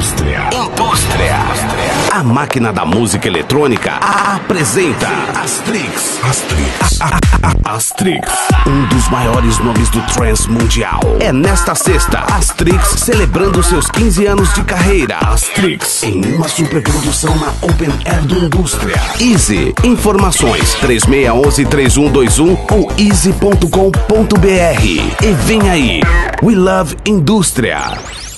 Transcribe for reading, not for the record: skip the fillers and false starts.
Indústria. A máquina da música eletrônica apresenta Astrix. Astrix, um dos maiores nomes do trance mundial. É nesta sexta, Astrix celebrando seus 15 anos de carreira. Astrix, em uma superprodução na Open Air do Indústria. Easy, informações 3611-3121 ou easy.com.br. E vem aí, We Love Indústria.